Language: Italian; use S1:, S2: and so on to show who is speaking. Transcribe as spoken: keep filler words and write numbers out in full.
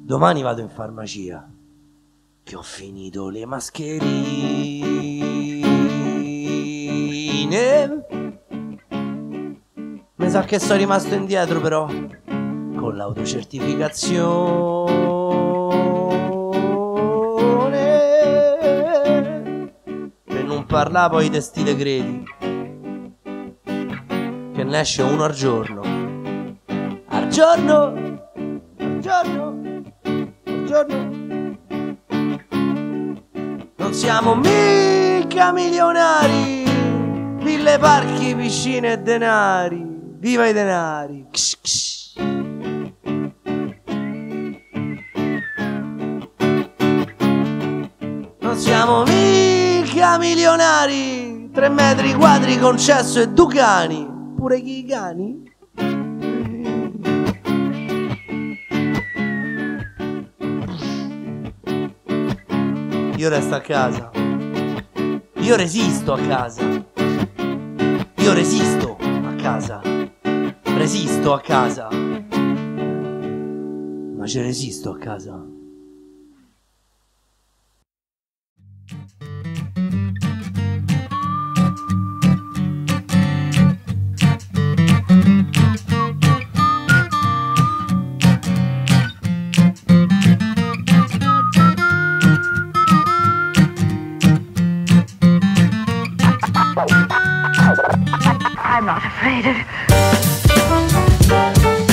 S1: Domani vado in farmacia, che ho finito le mascherine. Mi sa che sono rimasto indietro però con l'autocertificazione, per non parlare poi di sti decreti, che ne esce uno al giorno. Al giorno, al giorno, al giorno. Non siamo mica milionari, ville, parchi, piscine e denari. Viva i denari. Ksh, ksh. Non siamo mica milionari, tre metri quadri con cesso e ducani, pure chi cani. Io resto a casa, io resisto a casa, io resisto a casa, resisto a casa, ma ci resisto a casa.
S2: I'm not afraid of...